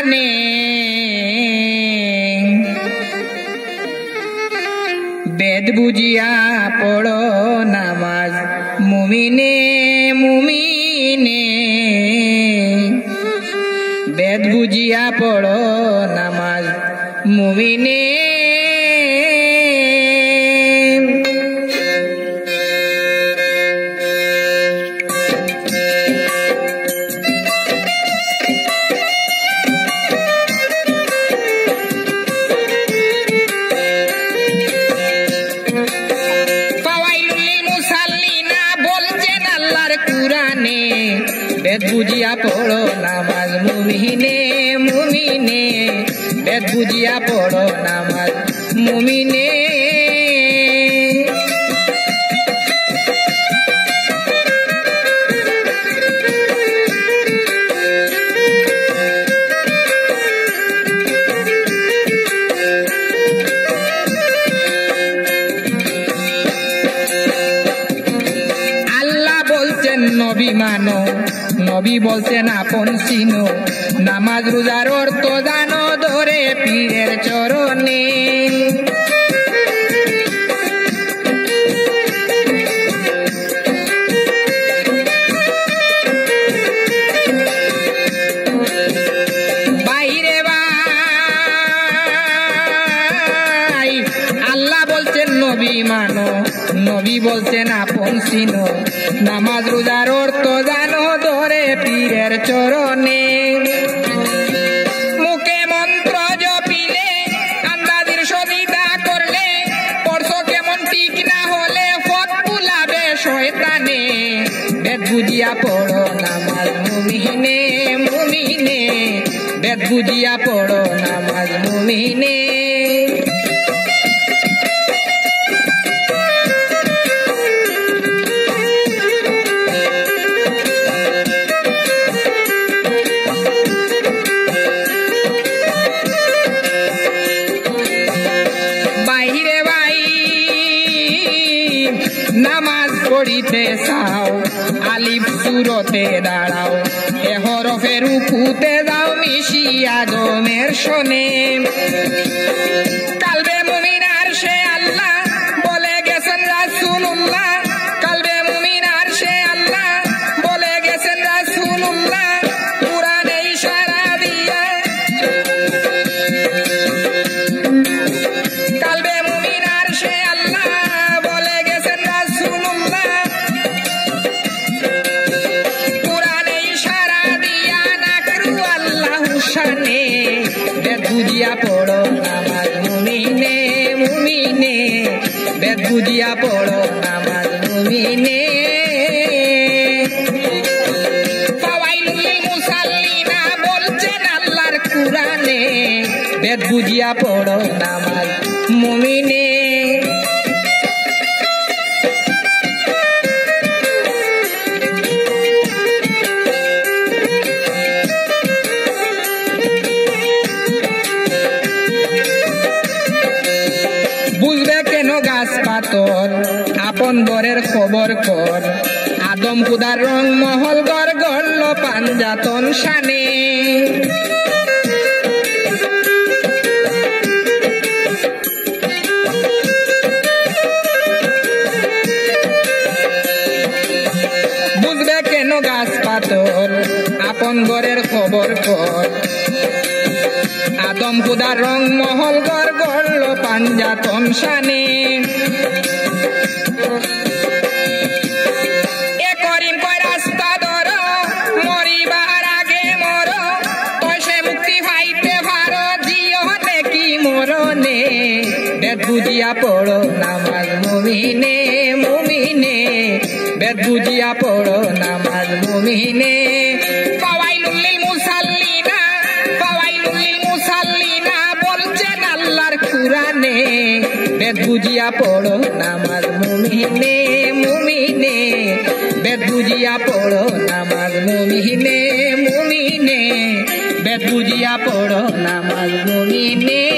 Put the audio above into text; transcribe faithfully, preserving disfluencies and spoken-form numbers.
কুরানে বেদ বুঝিয়া পড়ো নামাজ মুমিনে মুমিনে বেদ বুঝিয়া পড়ো নামাজ মুমিনে বেদ বুঝিয়া পড়ো নামাজ মুমিনে মুমিনে বেদ বুঝিয়া পড়ো নামাজ মুমিনে আল্লাহ বলছেন নবী মানো নবী বলছেন আপন চিনো নামাজ রোজার অর্থ জানো ধরে পীরের চরণে বাইরে ভাই আল্লাহ বলছেন নবী মানো নবী বলছেন আপন চিনো নামাজ রোজার অর্থ জানো ধরে পীরের চরণে মুখে মন্ত্র জপিলে আন্দাজের সদিদা করলে পড়ছো কেমন ঠিক না হলে পথ ভুলাবে শয়তানে বেদ বুঝিয়া পড়ো নামাজ মুমিনে মুমিনে বেদ বুঝিয়া পড়ো নামাজ মুমিনে নামাজ পড়িতে চাও আলিফ সুরতে দাঁড়াও এ হরফের উকুতে দাও মিশিয়া দমের শোনে কালবে মুমিনার সে আল্লাহ বলে গেছেন রাসূলুল্লাহ কালবে মুমিনার সে আল্লাহ বলে গেছেন রাসূলুল্লাহ কুরআনে ইশারা দিয়া কালবে মুমিনার সে আল্লাহ বেদ বুঝিয়া পড়ো নামাজ মুমিনে মুমিনে বেদ বুঝিয়া পড়ো নামাজ মুমিনে ফাওয়াইলুল লিল মুসাল্লিনা বলছেন আল্লাহর কুরআনে বেদ বুঝিয়া পড়ো নামাজ মুমিনে বুঝবে কেন গাছ পাতর আপন বরের খবর কর আদম খুদার রং মহল গড় গড়ল পাঞ্জাতন শানে বুঝবে কেন গাছ পাতর আপন বরের খবর কর আদম খুদার রং মহল গড় গড়ল পাঞ্জাতন শানে এ করিম কয় রাস্তা ধর মরিবার আগে মর তয় সে মুক্তি পাইতে পারো জীবনে কি মরণে বেদ বুঝিয়া পড়ো নামাজ মুমিনে মুমিনে বেদ বুঝিয়া পড়ো নামাজ মুমিনে ফাওয়াইলুল লিল মুসাল্লিনা ফাওয়াইলুল লিল মুসাল্লিনা বলছেন আল্লাহর কুরআনে বেদ বুঝিয়া পড়ো নামাজ মুমিনে মুমিনে বেদ বুঝিয়া পড়ো নামাজ মুমিনে মুমিনে বেদ বুঝিয়া পড়ো নামাজ মুমিনে।